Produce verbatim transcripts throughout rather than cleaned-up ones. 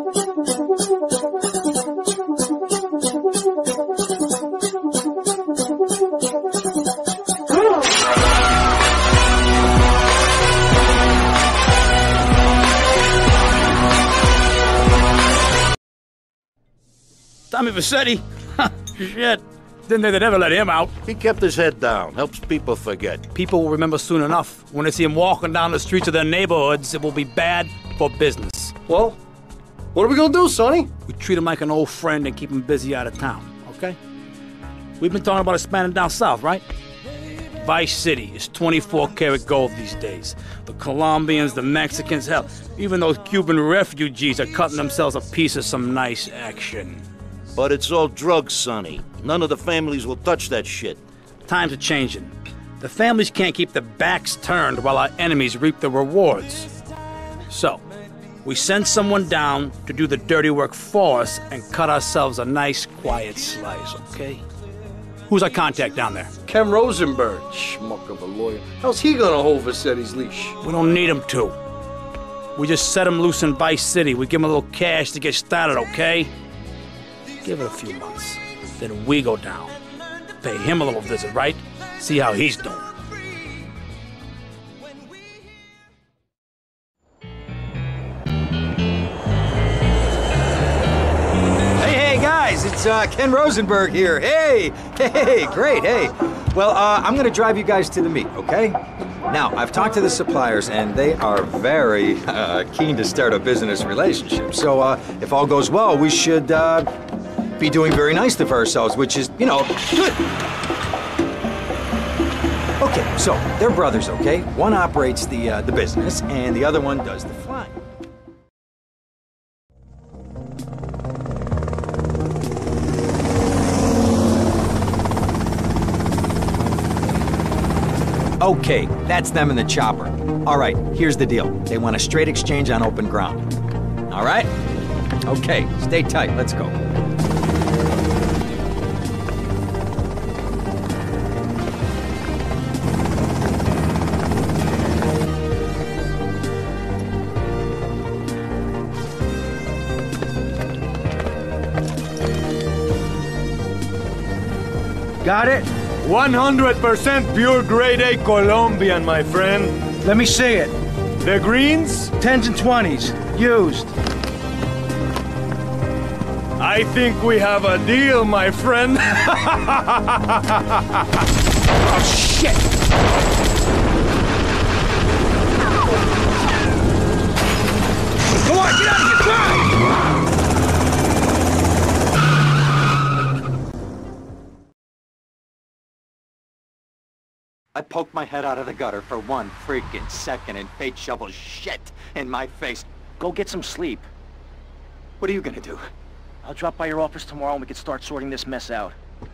Tommy Vercetti? Shit. Didn't think they'd ever let him out. He kept his head down. Helps people forget. People will remember soon enough. When they see him walking down the streets of their neighborhoods, it will be bad for business. Well, what are we gonna do, Sonny? We treat him like an old friend and keep him busy out of town, okay? We've been talking about expanding down south, right? Vice City is twenty-four karat gold these days. The Colombians, the Mexicans, hell, even those Cuban refugees are cutting themselves a piece of some nice action. But it's all drugs, Sonny. None of the families will touch that shit. Times are changing. The families can't keep their backs turned while our enemies reap the rewards. So, we send someone down to do the dirty work for us and cut ourselves a nice, quiet slice, okay? Who's our contact down there? Ken Rosenberg, schmuck of a lawyer. How's he gonna hold Vercetti's leash? We don't need him to. We just set him loose in Vice City. We give him a little cash to get started, okay? Give it a few months. Then we go down. Pay him a little visit, right? See how he's doing. Hey, hey, guys, it's uh, Ken Rosenberg here. Hey, hey, great, hey. Well, uh, I'm gonna drive you guys to the meet, okay? Now, I've talked to the suppliers, and they are very uh, keen to start a business relationship. So, uh, if all goes well, we should uh, be doing very nicely for ourselves, which is, you know, good. Okay, so they're brothers, okay? One operates the uh, the business, and the other one does the flying. Okay, that's them in the chopper. All right, here's the deal. They want a straight exchange on open ground. All right? Okay, stay tight. Let's go. Got it? one hundred percent pure grade A Colombian, my friend. Let me see it. The greens? Tens and twenties. Used. I think we have a deal, my friend. Oh, shit! Come on, get out of here! Drive! I poked my head out of the gutter for one freaking second and fate shovels shit in my face. Go get some sleep. What are you gonna do? I'll drop by your office tomorrow and we can start sorting this mess out.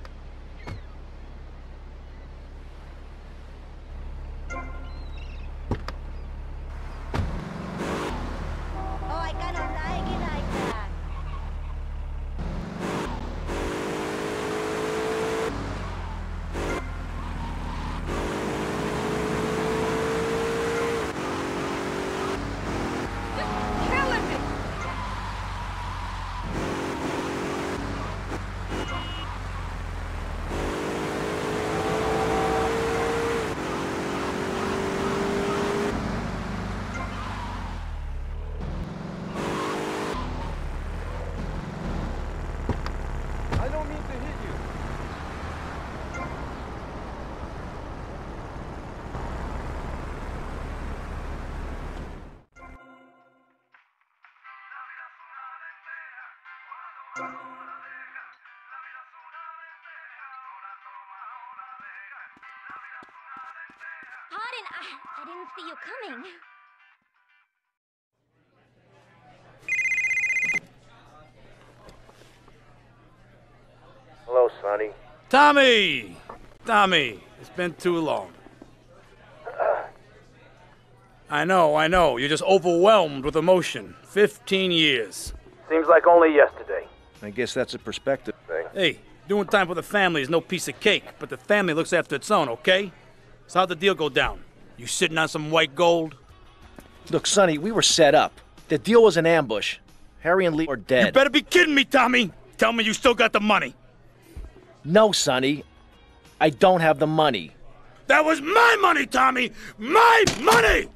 Pardon, I, I didn't see you coming. Hello, Sonny. Tommy! Tommy, it's been too long. I know, I know. You're just overwhelmed with emotion. Fifteen years. Seems like only yesterday. I guess that's a perspective thing. Hey, doing time for the family is no piece of cake, but the family looks after its own, okay? So how'd the deal go down? You sitting on some white gold? Look, Sonny, we were set up. The deal was an ambush. Harry and Lee are dead. You better be kidding me, Tommy! Tell me you still got the money. No, Sonny. I don't have the money. That was my money, Tommy! My money!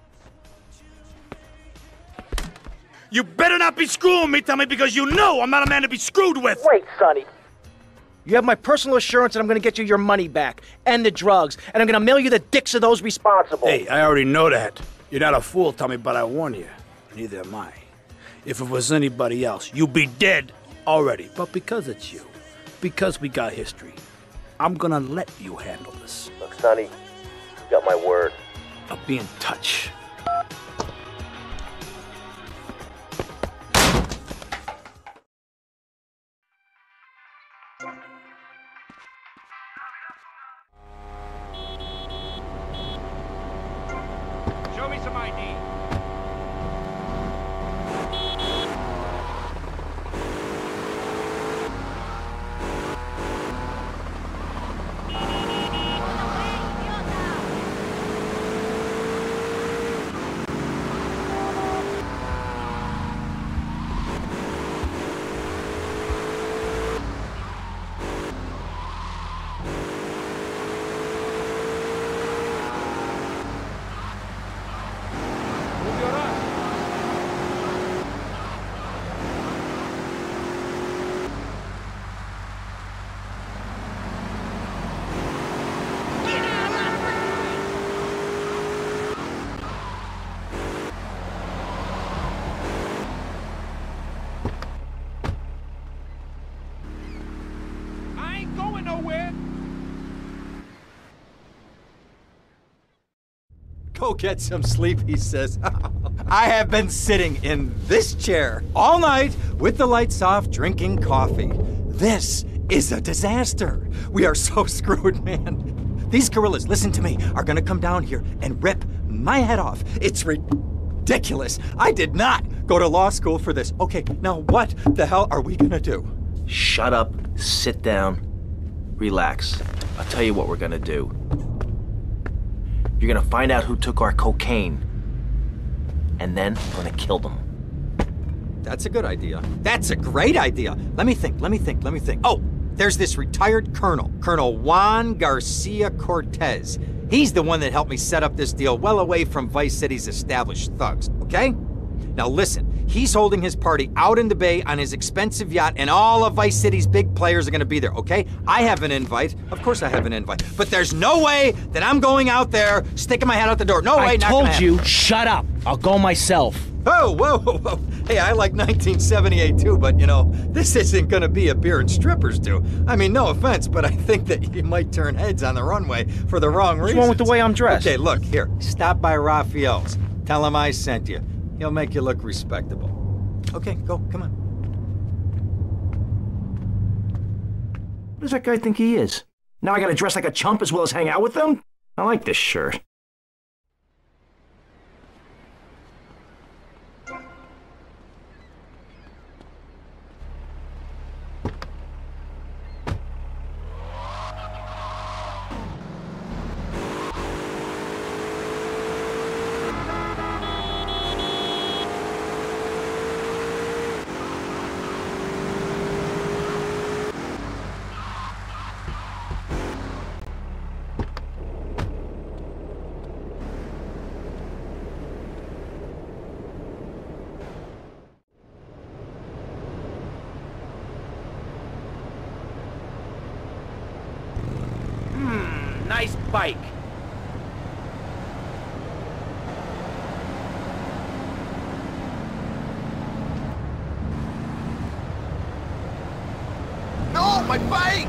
You better not be screwing me, Tommy, because you know I'm not a man to be screwed with! Wait, Sonny. You have my personal assurance that I'm gonna get you your money back, and the drugs, and I'm gonna mail you the dicks of those responsible. Hey, I already know that. You're not a fool, Tommy, but I warn you. Neither am I. If it was anybody else, you'd be dead already. But because it's you, because we got history, I'm gonna let you handle this. Look, Sonny, you got my word. I'll be in touch. Show me some I D. Go get some sleep, he says. I have been sitting in this chair all night with the lights off, drinking coffee. This is a disaster. We are so screwed, man. These gorillas, listen to me, are gonna come down here and rip my head off. It's ridiculous. I did not go to law school for this. Okay, now what the hell are we gonna do? Shut up, sit down, relax. I'll tell you what we're gonna do. You're gonna find out who took our cocaine, and then we're gonna kill them. That's a good idea. That's a great idea. Let me think, let me think, let me think. Oh, there's this retired colonel, Colonel Juan Garcia Cortez. He's the one that helped me set up this deal well away from Vice City's established thugs, okay? Now listen, he's holding his party out in the bay on his expensive yacht, and all of Vice City's big players are gonna be there, okay? I have an invite. Of course I have an invite. But there's no way that I'm going out there sticking my head out the door. No way, I not told gonna you, happen. shut up. I'll go myself. Oh, whoa, whoa, whoa. Hey, I like nineteen seventy-eight too, but you know, this isn't gonna be a beer and strippers do. I mean, no offense, but I think that you might turn heads on the runway for the wrong reasons. What's wrong with the way I'm dressed? Okay, look, here, stop by Raphael's. Tell him I sent you. He'll make you look respectable. Okay, go, come on. What does that guy think he is? Now I gotta dress like a chump as well as hang out with them? I like this shirt. Nice bike. No, my bike!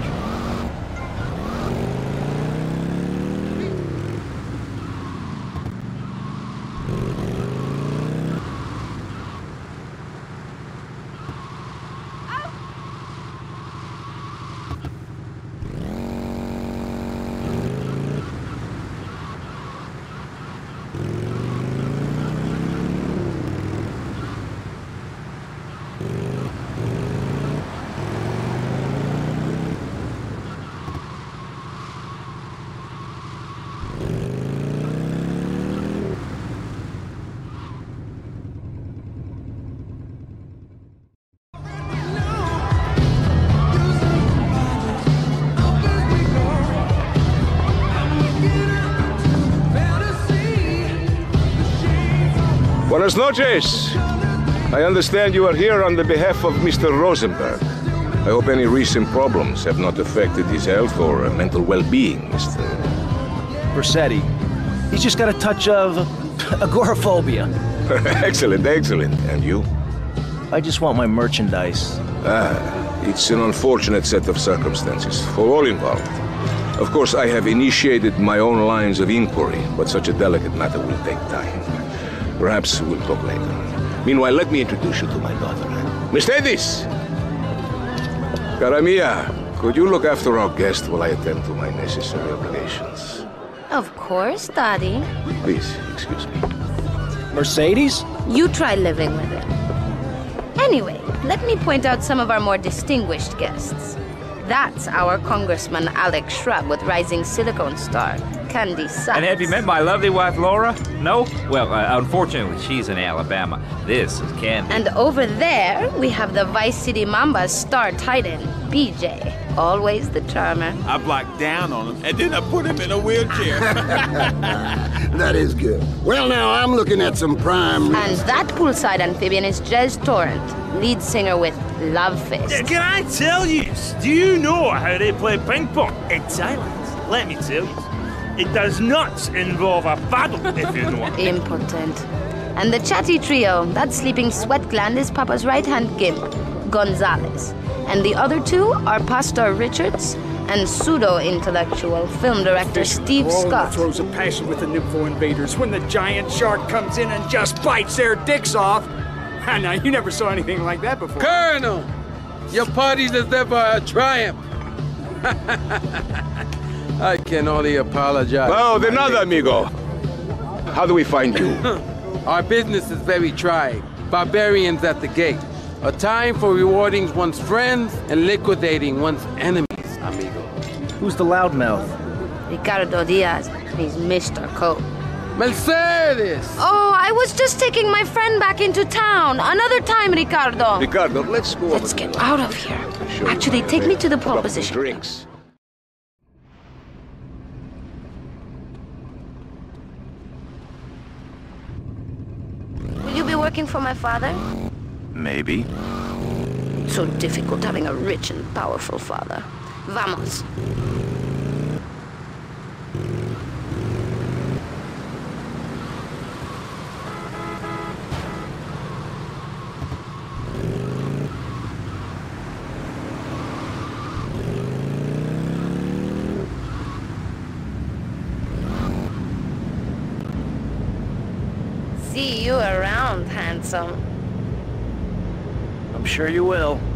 Buenas noches. I understand you are here on the behalf of Mister Rosenberg. I hope any recent problems have not affected his health or mental well-being, Mister Vercetti. He's just got a touch of agoraphobia. Excellent, excellent. And you? I just want my merchandise. Ah, it's an unfortunate set of circumstances for all involved. Of course, I have initiated my own lines of inquiry, but such a delicate matter will take time. Perhaps we'll talk later. Meanwhile, let me introduce you to my daughter. Mercedes! Cara mia, could you look after our guest while I attend to my necessary obligations? Of course, Daddy. Please, excuse me. Mercedes? You try living with him. Anyway, let me point out some of our more distinguished guests. That's our Congressman Alex Shrub with rising silicone star, Candy Sachs. And have you met my lovely wife, Laura? No? Well, uh, unfortunately, she's in Alabama. This is Candy. And over there, we have the Vice City Mamba's star titan, B J. Always the charmer. I blocked down on him, and then I put him in a wheelchair. That is good. Well, now, I'm looking at some prime... And that poolside amphibian is Jez Torrent, lead singer with Love Fist. Can I tell you, do you know how they play ping pong in Thailand? Let me tell you, it does not involve a paddle, if you know what I mean. Impotent. And the chatty trio, that sleeping sweat gland is Papa's right-hand gimp, Gonzalez. And the other two are Pastor Richards and pseudo-intellectual film director Steve Scott. Throws a passion with the nympho invaders when the giant shark comes in and just bites their dicks off. Now, you never saw anything like that before. Colonel, your party deserve a triumph. I can only apologize. Oh, the nada, amigo. How do we find you? Our business is very trying. Barbarians at the gate. A time for rewarding one's friends and liquidating one's enemies, amigo. Who's the loudmouth? Ricardo Diaz. He's Mister Cope. Mercedes! Oh, I was just taking my friend back into town. Another time, Ricardo. Ricardo, let's go. Let's get out of here. Actually, take me to the pole position. Drinks. Will you be working for my father? Maybe. It's so difficult having a rich and powerful father. Vamos. See you around, handsome. I'm sure you will.